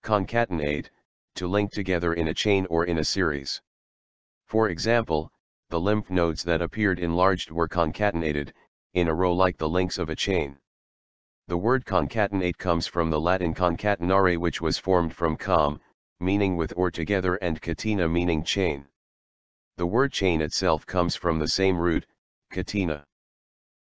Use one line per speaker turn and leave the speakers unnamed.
Concatenate, to link together in a chain or in a series. For example, the lymph nodes that appeared enlarged were concatenated, in a row like the links of a chain. The word concatenate comes from the Latin concatenare, which was formed from com, meaning with or together, and catena, meaning chain. The word chain itself comes from the same root, catena.